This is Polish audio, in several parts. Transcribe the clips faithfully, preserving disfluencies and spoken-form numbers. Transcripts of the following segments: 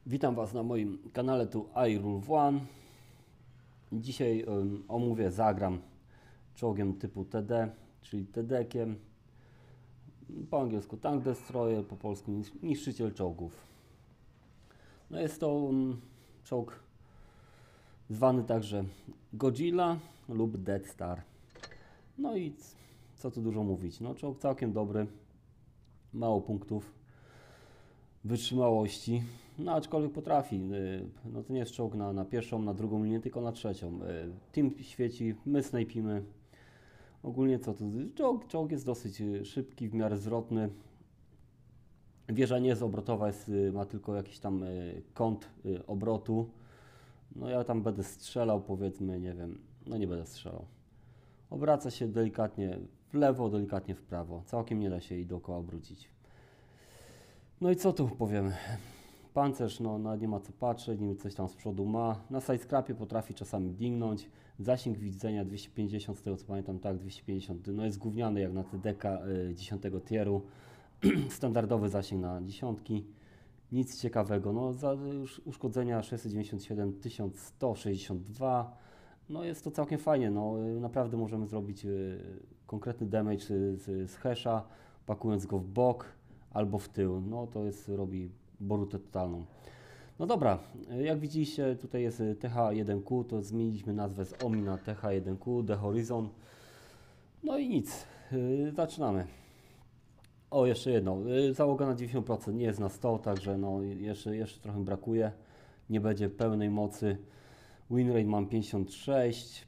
Witam Was na moim kanale, tu iRule One. Dzisiaj um, omówię, zagram czołgiem typu T D, czyli T D-kiem. Po angielsku Tank Destroyer, po polsku niszczyciel czołgów. No jest to um, czołg zwany także Godzilla lub Death Star. No i co tu dużo mówić, no czołg całkiem dobry, mało punktów wytrzymałości, no aczkolwiek potrafi, no to nie jest czołg na, na pierwszą, na drugą linię, tylko na trzecią. Team świeci, my snajpimy. Ogólnie co tu, czołg, czołg jest dosyć szybki, w miarę zwrotny. Wieża nie jest obrotowa, jest, ma tylko jakiś tam kąt obrotu. No ja tam będę strzelał, powiedzmy, nie wiem, no nie będę strzelał. Obraca się delikatnie w lewo, delikatnie w prawo. Całkiem nie da się jej dookoła obrócić. No i co tu powiemy? Pancerz, no, no nie ma co patrzeć, nim coś tam z przodu ma. Na sidescrapie potrafi czasami dingnąć. Zasięg widzenia dwieście pięćdziesiąt, z tego co pamiętam, tak, dwieście pięćdziesiąt. No jest gówniany jak na T D K y, dziesiątego tieru. Standardowy zasięg na dziesiątki. Nic ciekawego. No za już uszkodzenia sześćset dziewięćdziesiąt siedem tysiąc sto sześćdziesiąt dwa. No jest to całkiem fajnie. No, y, naprawdę możemy zrobić y, konkretny damage y, z, z hasha, pakując go w bok albo w tył. No to jest, robi borutę totalną. No dobra, jak widzicie, tutaj jest T H jeden Q, to zmieniliśmy nazwę z O M I na T H jeden Q, The Horizon. No i nic, yy, zaczynamy. O, jeszcze jedno, yy, załoga na dziewięćdziesiąt procent, nie jest na sto, także no jeszcze, jeszcze trochę brakuje. Nie będzie pełnej mocy. Winrate mam pięćdziesiąt sześć.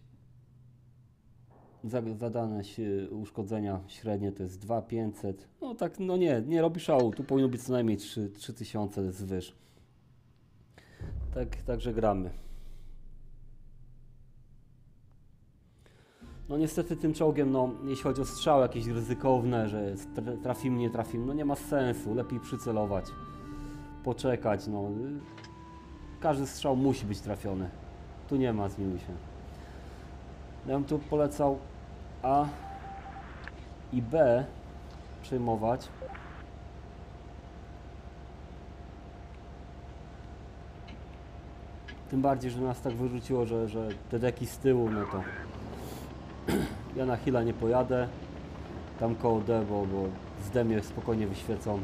Zadane uszkodzenia średnie to jest dwa tysiące pięćset. No tak, no nie, nie robi szału. Tu powinno być co najmniej trzy tysiące zwyż. Tak, także gramy. No niestety tym czołgiem, no jeśli chodzi o strzały jakieś ryzykowne, że trafimy, nie trafimy, no nie ma sensu. Lepiej przycelować, poczekać, no. Każdy strzał musi być trafiony. Tu nie ma, zmiłuj się. Ja bym tu polecał A i B przejmować. Tym bardziej, że nas tak wyrzuciło, że, że te deki z tyłu, no to ja na Hilla nie pojadę. Tam koło D, bo, bo z D mnie spokojnie wyświecą.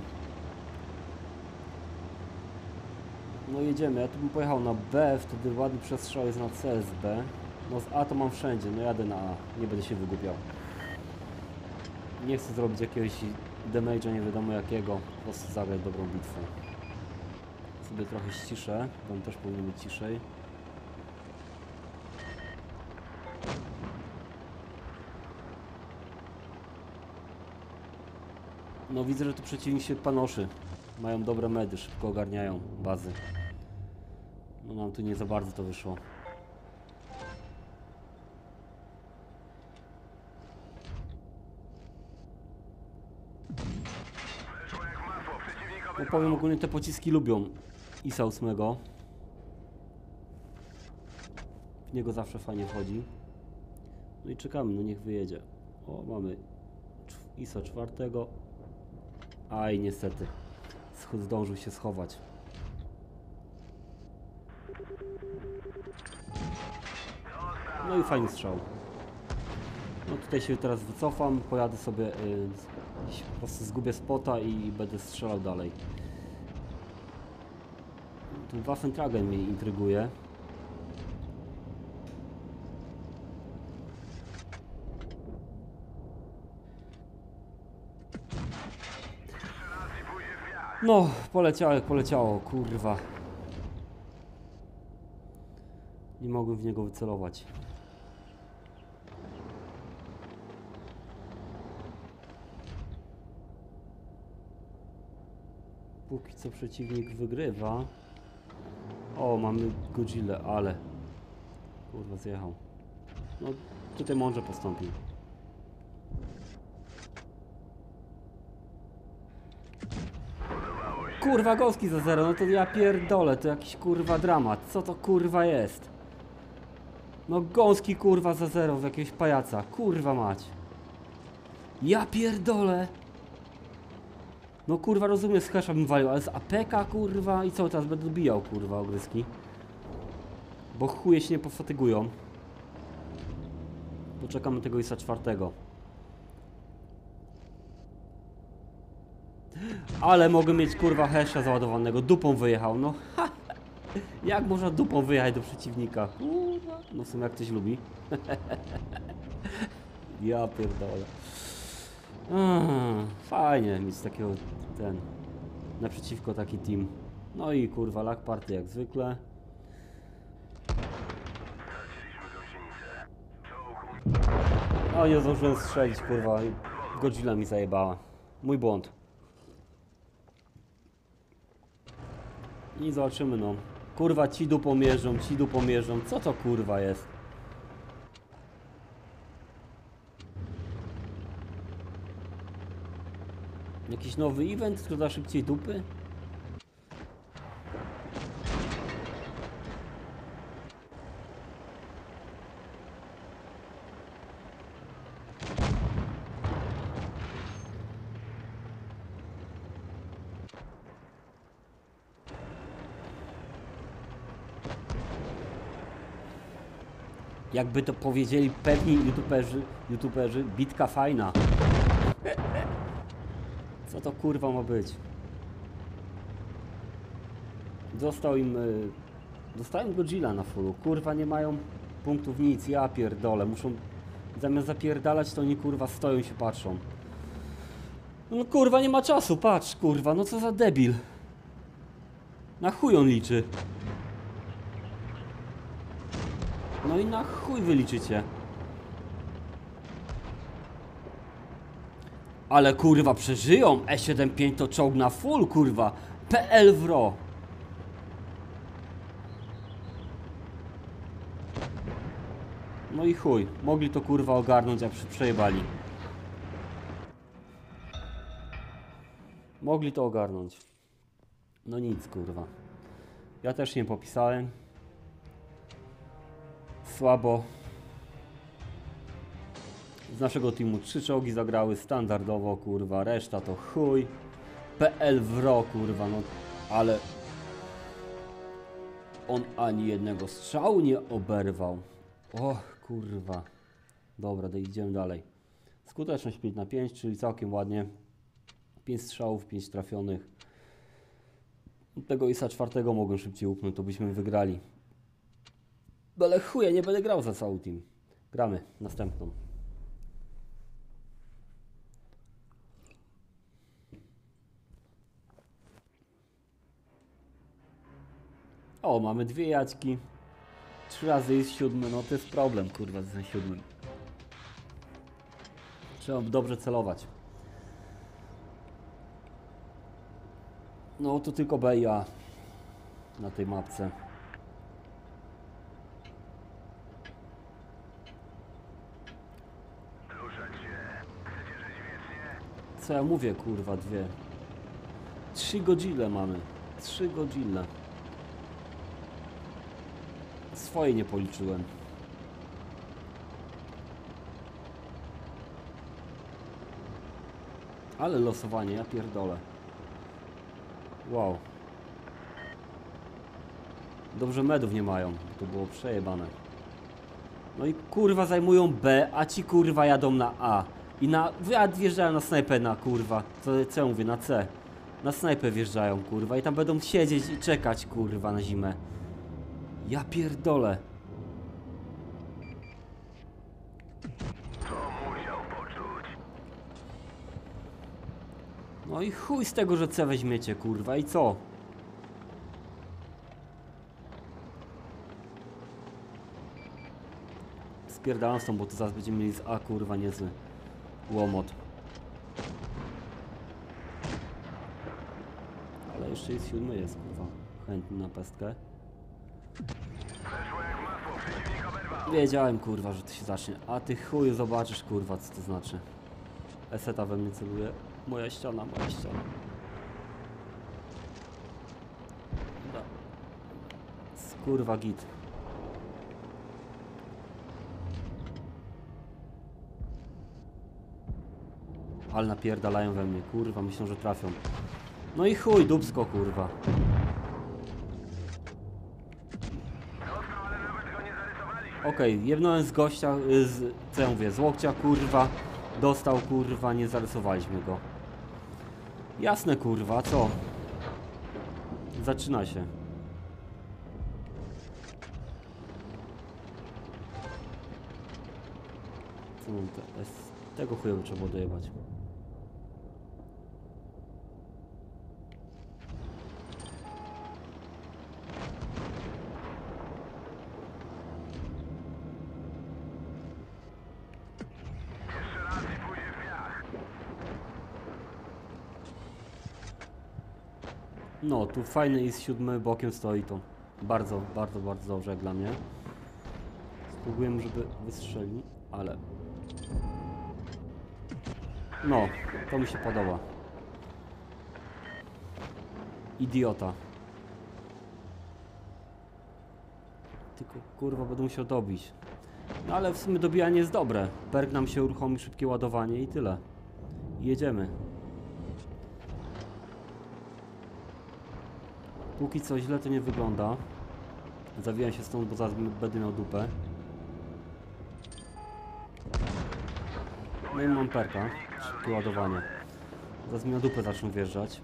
No jedziemy, ja tu bym pojechał na B, wtedy ładny przestrzał jest na C S B. No z A to mam wszędzie, no jadę na A, nie będę się wygłupiał. Nie chcę zrobić jakiegoś damage'a, nie wiadomo jakiego, po prostu zagrać dobrą bitwę. Sobie trochę ściszę, bo on też powinien być ciszej. No widzę, że tu przeciwnik się panoszy. Mają dobre medy, szybko ogarniają bazy. No nam tu nie za bardzo to wyszło. No powiem ogólnie, te pociski lubią I S A osiem. W niego zawsze fajnie wchodzi. No i czekamy, no niech wyjedzie. O, mamy I S A czwartego. Aj, niestety. Zdążył się schować. No i fajny strzał. No tutaj się teraz wycofam, pojadę sobie, yy, po prostu zgubię spota i będę strzelał dalej. Ten Waffentragen mnie intryguje. No, poleciało jak poleciało, kurwa. Nie mogłem w niego wycelować. Póki co przeciwnik wygrywa. O, mamy Godzilla, ale... Kurwa, zjechał. No, tutaj mądrze postąpił. Kurwa, Gąski za zero, no to ja pierdolę, to jakiś kurwa dramat. Co to kurwa jest? No Gąski kurwa za zero w jakiegoś pajaca, kurwa mać. Ja pierdolę. No kurwa, rozumiem, z hasza bym walił, ale z A P K kurwa i co, teraz będę dobijał kurwa ogryski. Bo chuje się nie pofatygują. Poczekamy tego ISa czwartego. Ale mogę mieć kurwa hasza załadowanego, dupą wyjechał, no ha. Jak można dupą wyjechać do przeciwnika? Kurwa. No w sumie jak ktoś lubi. Ja pierdolę. Ah, fajnie mieć takiego, ten, naprzeciwko taki team. No i kurwa, lag party jak zwykle. O, nie zdążyłem strzelić, kurwa, i Godzilla mi zajebała. Mój błąd. I zobaczymy, no. Kurwa, ci dupą mierzą, ci dupą mierzą. Co to kurwa jest? Jakiś nowy event, który da szybciej dupy? Jakby to powiedzieli pewni youtuberzy, youtuberzy, bitka fajna. Co to kurwa ma być? Dostał im... Y, dostałem Godzilla na fullu. Kurwa, nie mają punktów nic. Ja pierdolę. Muszą... Zamiast zapierdalać, to oni kurwa stoją i się patrzą. No kurwa, nie ma czasu. Patrz, kurwa. No co za debil. Na chuj on liczy. No i na chuj wy liczycie. Ale kurwa przeżyją. E siedemdziesiąt pięć to czołg na full, kurwa. P L wro. No i chuj. Mogli to kurwa ogarnąć, a przejebali. Mogli to ogarnąć. No nic, kurwa. Ja też nie popisałem. Słabo. Z naszego teamu trzy czołgi zagrały standardowo, kurwa, reszta to chuj. P L wro, kurwa, no ale on ani jednego strzału nie oberwał. Och, kurwa. Dobra, to idziemy dalej. Skuteczność pięć na pięć, czyli całkiem ładnie. pięć strzałów, pięć trafionych. Tego ISa czwartego mogłem szybciej upnąć, to byśmy wygrali. Ale chuj, nie będę grał za cały team. Gramy następną. O, mamy dwie jaćki. Trzy razy jest siódmy, no to jest problem, kurwa, z siódmym. Trzeba dobrze celować. No to tylko B i A na tej mapce. Co ja mówię, kurwa, dwie. Trzy Godzille mamy. Trzy Godzille. Swoje nie policzyłem. Ale losowanie, ja pierdolę. Wow. Dobrze medów nie mają, to było przejebane. No i kurwa zajmują B, a ci kurwa jadą na A. I na... wjeżdżają na snajpę na kurwa. Co, co ja mówię, na C. Na snajpę wjeżdżają kurwa i tam będą siedzieć i czekać kurwa na zimę. Ja pierdolę. No i chuj z tego, że C weźmiecie kurwa i co? Spierdalam stąd, bo to zaraz będziemy mieli z A kurwa niezły łomot. Ale jeszcze jest siódmy, jest kurwa chętny na pestkę. Wiedziałem kurwa, że to się zacznie. A ty chuju zobaczysz kurwa, co to znaczy. Eseta we mnie celuje. Moja ściana, moja ściana. Da. Kurwa git. Ale napierdalają we mnie, kurwa, myślą, że trafią. No i chuj, dupsko, kurwa. Okej, okay, jebnąłem z gościa, z, co ja mówię, z łokcia, kurwa. Dostał, kurwa, nie zarysowaliśmy go. Jasne, kurwa, co? Zaczyna się. Co mam te, tego chujowo trzeba było dojebać. No, tu fajny jest siódmy, bokiem stoi to. Bardzo, bardzo, bardzo dobrze jak dla mnie. Spróbujemy, żeby wystrzelił, ale... No, to mi się podoba. Idiota. Tylko kurwa będę musiał dobić. No ale w sumie dobijanie jest dobre. Perk nam się uruchomi, szybkie ładowanie i tyle. I jedziemy. Póki co źle to nie wygląda. Zawijam się stąd, bo zaraz będę miał dupę. No i mam perka. Szybkie ładowanie. Zaraz mi na dupę zaczną wjeżdżać.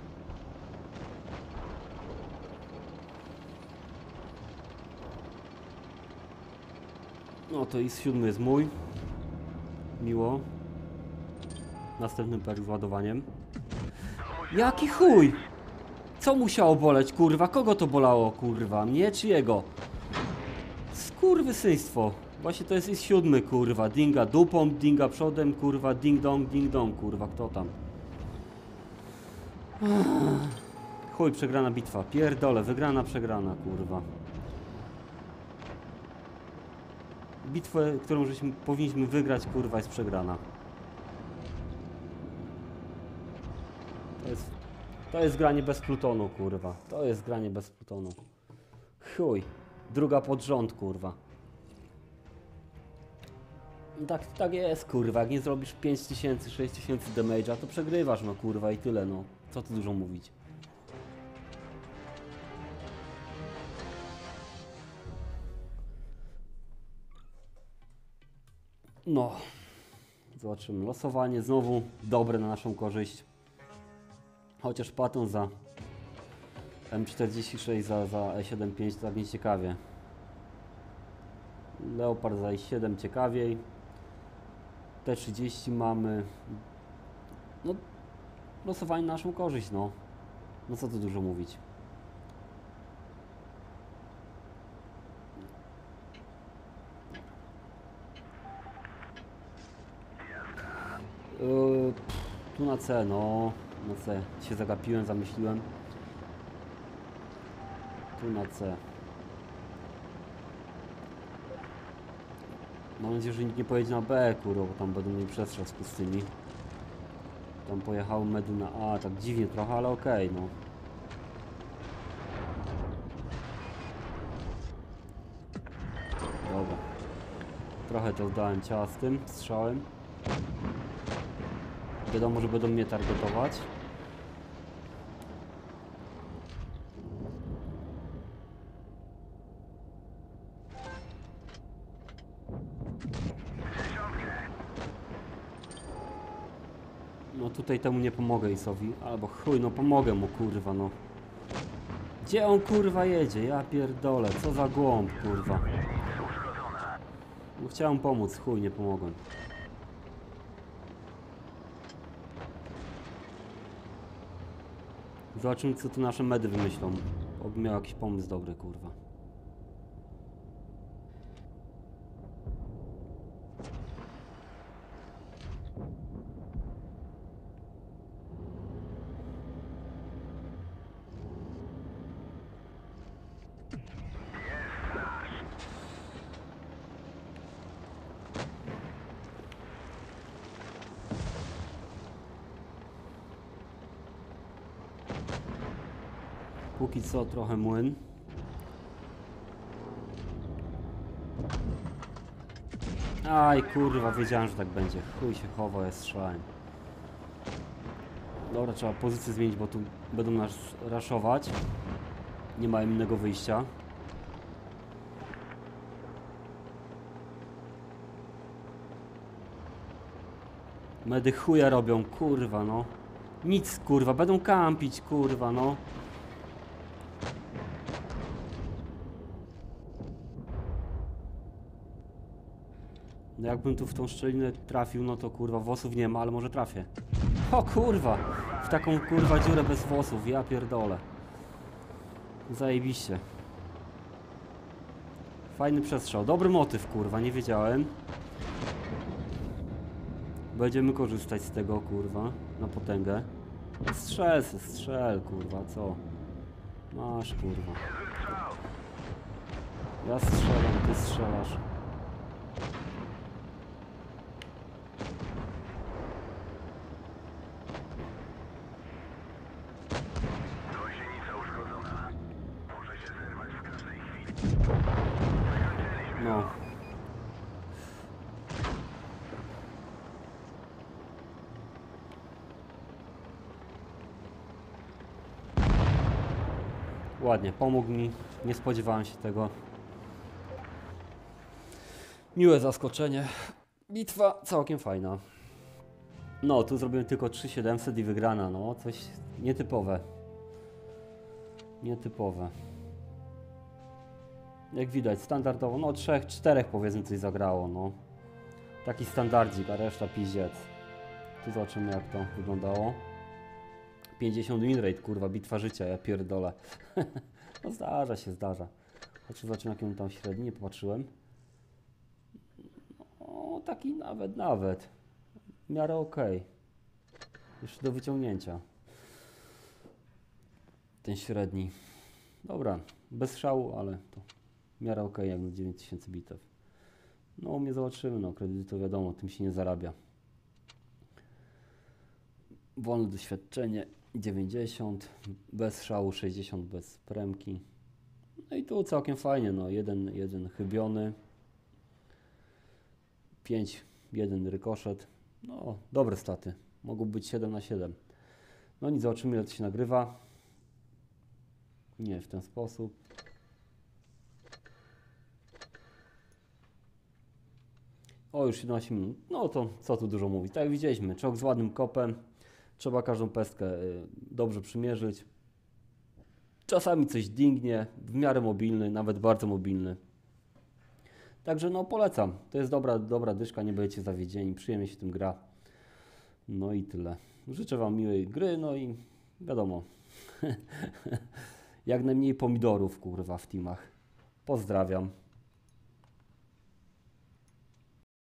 No to i z siódmy jest mój. Miło. Następny perk z ładowaniem. Jaki chuj! Co musiało boleć, kurwa? Kogo to bolało, kurwa? Mnie czy jego? Skurwysyństwo. Właśnie to jest i siódmy, kurwa. Dinga dupą, dinga przodem, kurwa. Ding dong, ding dong, kurwa. Kto tam? Chuj, przegrana bitwa. Pierdole, wygrana, przegrana, kurwa. Bitwę, którą żeśmy powinniśmy wygrać, kurwa, jest przegrana. To jest... To jest granie bez plutonu, kurwa. To jest granie bez plutonu. Chuj. Druga pod rząd, kurwa. I tak, tak jest, kurwa. Jak nie zrobisz pięć tysięcy, sześć tysięcy damage'a, to przegrywasz, no kurwa, i tyle, no. Co tu dużo mówić. No. Zobaczymy. Losowanie znowu dobre na naszą korzyść. Chociaż paton za M czterdzieści sześć za, za E siedemdziesiąt pięć to tak nie ciekawie. Leopard za E siedem ciekawiej. T trzydzieści mamy. No, losowanie na naszą korzyść, no. No co tu dużo mówić. Yy, tu na C, no. Na C. Się zagapiłem, zamyśliłem. Tu na C. Mam nadzieję, że nikt nie pojedzie na B, kurwa, bo tam będą mieli przestrzał z pustyni. Tam pojechały medy na A, tak dziwnie trochę, ale okej, okay, no. Dobra. Trochę to dałem ciała z tym strzałem. Wiadomo, że będą mnie targetować. No tutaj temu nie pomogę Isowi, albo chuj, no pomogę mu, kurwa, no. Gdzie on, kurwa, jedzie? Ja pierdolę, co za głąb, kurwa. No chciałem pomóc, chuj, nie pomogłem. Zobaczymy, co tu nasze medy wymyślą. Oby miał jakiś pomysł dobry, kurwa. Póki co trochę młyn. Aj kurwa, wiedziałem, że tak będzie. Chuj się chowa, jest strzałem. Dobra, trzeba pozycję zmienić, bo tu będą nas raszować. Nie ma innego wyjścia. Medy chuja robią, kurwa no. Nic, kurwa, będą kampić, kurwa no. No jakbym tu w tą szczelinę trafił, no to kurwa włosów nie ma, ale może trafię. O kurwa! W taką kurwa dziurę bez włosów, ja pierdolę. Zajebiście. Fajny przestrzał, dobry motyw kurwa, nie wiedziałem. Będziemy korzystać z tego kurwa, na potęgę. Strzel se, strzel kurwa, co? Masz kurwa. Ja strzelam, ty strzelasz. No. Ładnie, pomógł mi. Nie spodziewałem się tego. Miłe zaskoczenie. Bitwa całkiem fajna. No, tu zrobiłem tylko trzy tysiące siedemset i wygrana. No, coś nietypowe. Nietypowe. Jak widać, standardowo, no trzech, czterech powiedzmy coś zagrało, no. Taki standardzik, a reszta piździec. Tu zobaczymy jak to wyglądało. pięćdziesiąt win rate, kurwa, bitwa życia, ja pierdolę. No zdarza się, zdarza. Choć zobaczymy jakim tam średni, nie popatrzyłem. No taki nawet, nawet. W miarę okej. Okay. Jeszcze do wyciągnięcia. Ten średni. Dobra, bez szału, ale to w miarę okej, okay, jak na dziewięć tysięcy bitew. No u mnie zobaczymy, no kredyty to wiadomo, tym się nie zarabia. Wolne doświadczenie dziewięćdziesiąt, bez szału sześćdziesiąt, bez premki. No i tu całkiem fajnie, no jeden, jeden chybiony, pięć, jeden rykoszet. No dobre staty, mogą być siedem na siedem. No nic, zobaczymy ile to się nagrywa. Nie w ten sposób. O, już siedemnaście minut. No to co tu dużo mówić. Tak jak widzieliśmy, czołg z ładnym kopem. Trzeba każdą pestkę dobrze przymierzyć. Czasami coś dingnie, w miarę mobilny, nawet bardzo mobilny. Także no polecam. To jest dobra, dobra dyszka, nie będziecie zawiedzieni, przyjemnie się tym gra. No i tyle. Życzę Wam miłej gry, no i wiadomo. Jak najmniej pomidorów, kurwa, w teamach. Pozdrawiam.